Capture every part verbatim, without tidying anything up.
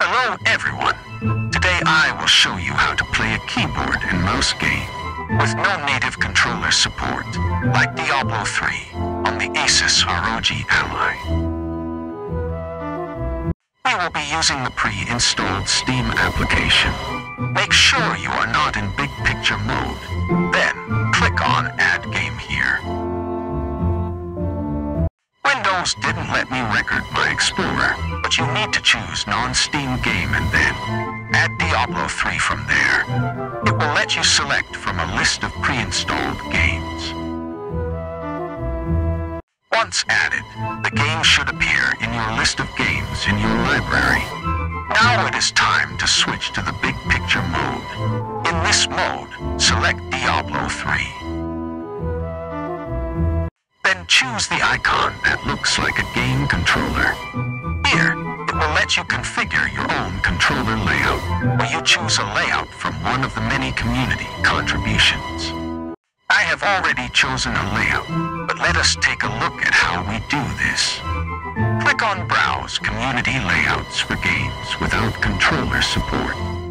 Hello everyone. Today I will show you how to play a keyboard and mouse game with no native controller support, like Diablo three on the ASUS R O G Ally. We will be using the pre-installed Steam application. Make sure you are not in big picture mode. Then, click on Add Game here. Windows didn't let me record my Explorer, but you need to choose non-Steam game and then add Diablo three from there. It will let you select from a list of pre-installed games. Once added, the game should appear in your list of games in your library. Now it is time to switch to the big picture mode. In this mode, select Diablo three. Then choose the icon that looks like a game controller. Here, it will let you configure your own controller layout, where you choose a layout from one of the many community contributions. I have already chosen a layout, but let us take a look at how we do this. Click on Browse Community Layouts for games without controller support.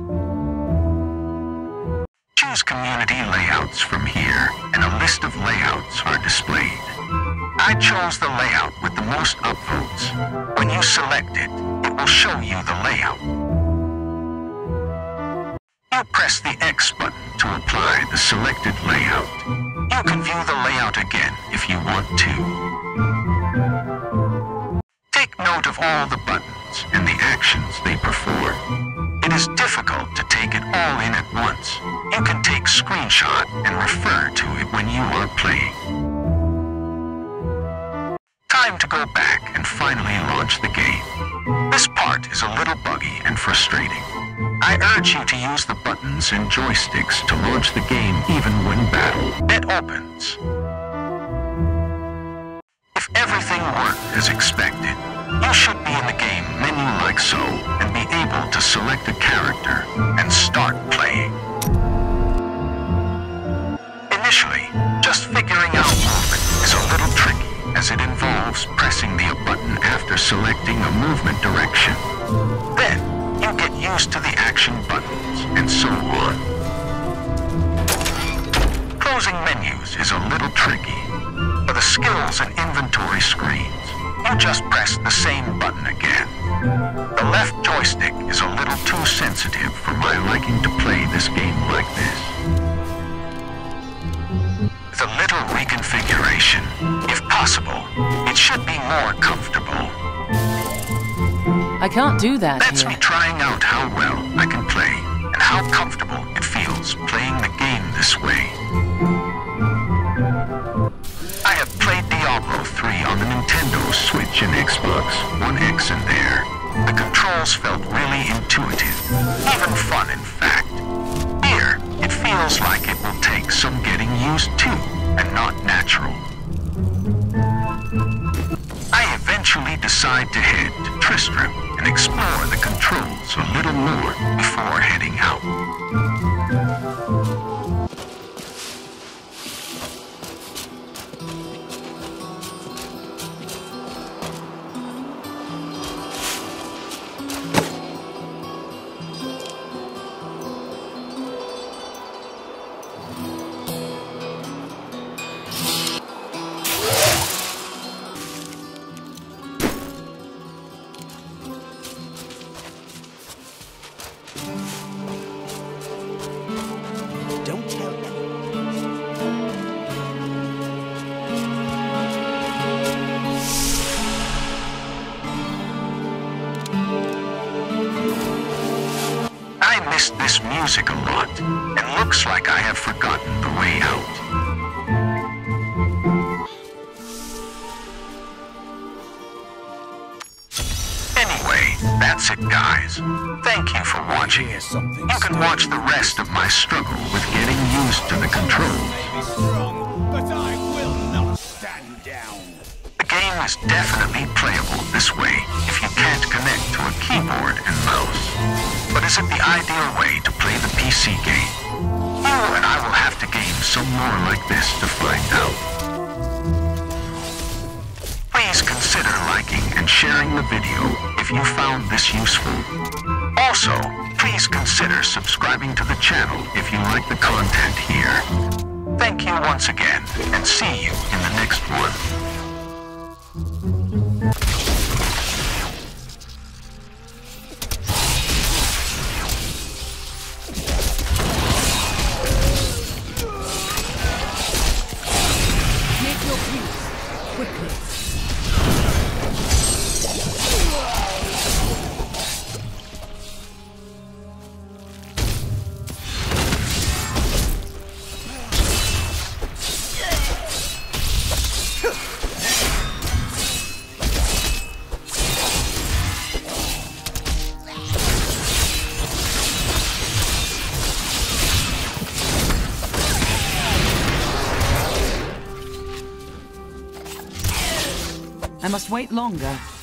Choose Community Layouts from here, and a list of layouts are displayed. I chose the layout with the most upvotes. When you select it, it will show you the layout. You press the X button to apply the selected layout. You can view the layout again if you want to. Take note of all the buttons and the actions they perform. It is difficult to take it all in at once. You can take screenshot and refer to it when you are playing. Time to go back and finally launch the game. This part is a little buggy and frustrating. I urge you to use the buttons and joysticks to launch the game even when battle net opens. If everything worked as expected, you should be in the game menu like so and be able to select a character and start playing. Initially, just figuring out movement is a little tricky, as it involves pressing the A button after selecting a movement direction. Then, you get used to the action buttons, and so on. Closing menus is a little tricky. For the skills and inventory screens, you just press the same button again. The left joystick is a little too sensitive for my liking to play this game like this. With a little reconfiguration, if possible, it should be more comfortable. I can't do that That's here. me trying out how well I can play and how comfortable it feels playing the game this way. I have played Diablo three on the Nintendo Switch and Xbox One X and there. The controls felt really intuitive, even fun in fact. Here, it feels like it will take some getting used to and not natural. I eventually decide to head to Tristram and explore the controls a little more before heading out. Don't tell anyone. I missed this music a lot, and looks like I have forgotten the way out. Anyway, that's it guys. Thank you for watching. You can watch the rest of my struggle with getting used to the controls. But I will not stand down. The game is definitely playable this way if you can't connect to a keyboard and mouse. But is it the ideal way to play the P C game? You and I will have to game some more like this to find out. Please consider liking and sharing the video if you found this useful. Also, please consider subscribing to the channel if you like the content here. Thank you once again, and see you in the next one. Make your peace, quickly. I must wait longer.